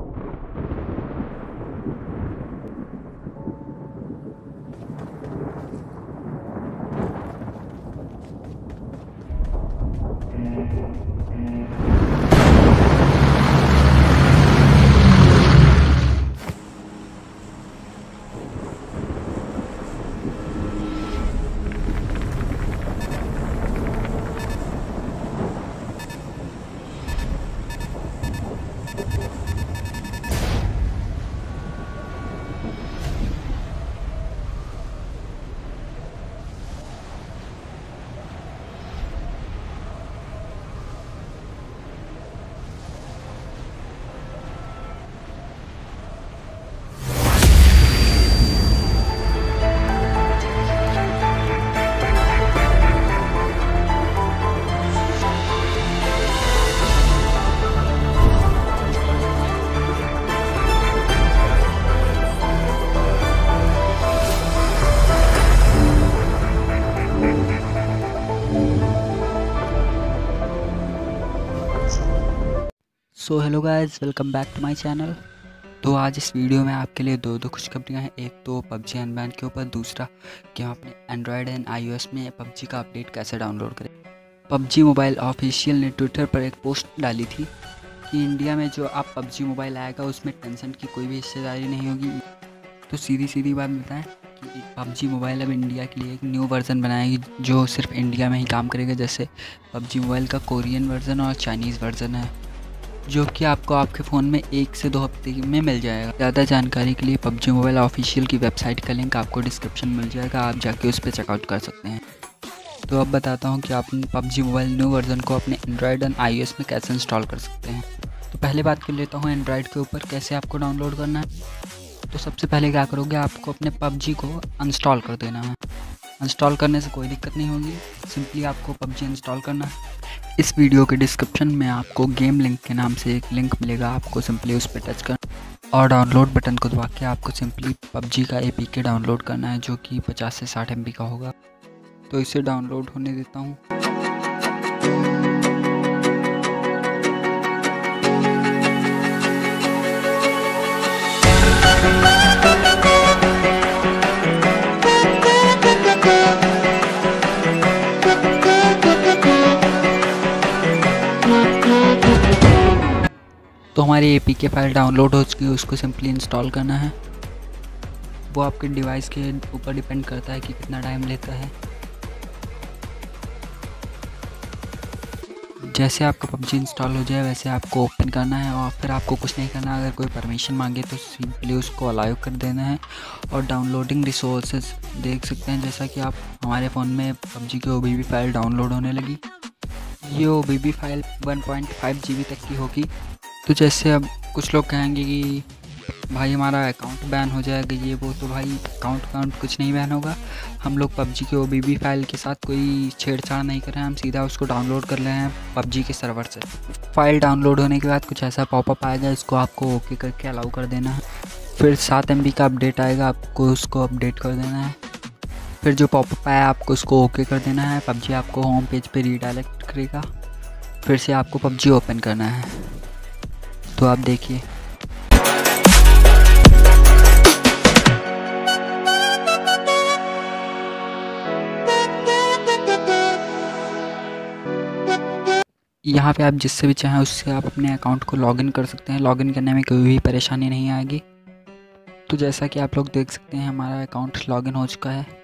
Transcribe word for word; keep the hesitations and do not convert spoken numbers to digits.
So hello guys, welcome back to my channel. तो आज इस वीडियो में आपके लिए दो दो खुशखबरियाँ हैं। एक तो पबजी अनबैन के ऊपर, दूसरा कि हम अपने एंड्रॉयड एंड आईओएस में पबजी का अपडेट कैसे डाउनलोड करें। पबजी मोबाइल ऑफिशियल ने ट्विटर पर एक पोस्ट डाली थी कि इंडिया में जो आप पबजी मोबाइल आएगा उसमें टेंशन की कोई भी हिस्सेदारी नहीं होगी। तो सीधी सीधी बात बताएं कि पबजी मोबाइल अब इंडिया के लिए एक न्यू वर्ज़न बनाएगी जो सिर्फ इंडिया में ही काम करेगा। जैसे पबजी मोबाइल का कोरियन वर्ज़न और चाइनीज़ वर्ज़न है, जो कि आपको आपके फ़ोन में एक से दो हफ्ते में मिल जाएगा। ज़्यादा जानकारी के लिए पबजी मोबाइल ऑफिशियल की वेबसाइट का लिंक आपको डिस्क्रिप्शन में मिल जाएगा, आप जाके उस पर चेकआउट कर सकते हैं। तो अब बताता हूँ कि आप पबजी मोबाइल न्यू वर्ज़न को अपने एंड्रॉयड एंड आईओएस में कैसे इंस्टॉल कर सकते हैं। तो पहले बात कर लेता हूँ एंड्रॉयड के ऊपर कैसे आपको डाउनलोड करना है। तो सबसे पहले क्या करोगे, आपको अपने पबजी को इंस्टॉल कर देना है। इंस्टॉल करने से कोई दिक्कत नहीं होगी, सिंपली आपको पबजी इंस्टॉल करना है। इस वीडियो के डिस्क्रिप्शन में आपको गेम लिंक के नाम से एक लिंक मिलेगा, आपको सिंपली उस पर टच करना और डाउनलोड बटन को दबा के आपको सिंपली पबजी का एपीके डाउनलोड करना है, जो कि पचास से साठ एम बी का होगा। तो इसे डाउनलोड होने देता हूँ। तो हमारी एपीके फाइल डाउनलोड हो चुकी है, उसको सिंपली इंस्टॉल करना है। वो आपके डिवाइस के ऊपर डिपेंड करता है कि कितना टाइम लेता है। जैसे आपका पबजी इंस्टॉल हो जाए वैसे आपको ओपन करना है और फिर आपको कुछ नहीं करना। अगर कोई परमिशन मांगे तो सिंपली उसको अलाउ कर देना है। और डाउनलोडिंग रिसोर्सेज देख सकते हैं, जैसा कि आप हमारे फ़ोन में पबजी की ओबीबी फाइल डाउनलोड होने लगी। ये OBB file one point five G B तक की होगी। तो जैसे अब कुछ लोग कहेंगे कि भाई हमारा अकाउंट बैन हो जाएगा ये वो, तो भाई अकाउंट अकाउंट कुछ नहीं बैन होगा। हम लोग पबजी के ओबीबी फाइल के साथ कोई छेड़छाड़ नहीं कर रहे हैं, हम सीधा उसको डाउनलोड कर रहे हैं पबजी के सर्वर से। फाइल डाउनलोड होने के बाद कुछ ऐसा पॉपअप आएगा, इसको आपको ओके करके अलाउ कर देना है। फिर सात एम बी का अपडेट आएगा, आपको उसको अपडेट कर देना है। फिर जो पॉपअप आया आपको उसको ओके कर देना है। पबजी आपको होम पेज पर रीडायरेक्ट करेगा। फिर से आपको पबजी ओपन करना है। तो आप देखिए, यहाँ पे आप जिससे भी चाहें उससे आप अपने अकाउंट को लॉगिन कर सकते हैं। लॉगिन करने में कोई भी परेशानी नहीं आएगी। तो जैसा कि आप लोग देख सकते हैं हमारा अकाउंट लॉगिन हो चुका है।